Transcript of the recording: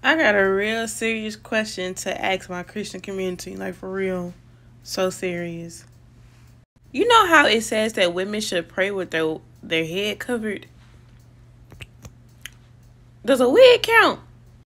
I got a real serious question to ask my Christian community, like for real. So serious. You know how it says that women should pray with their head covered? Does a wig count?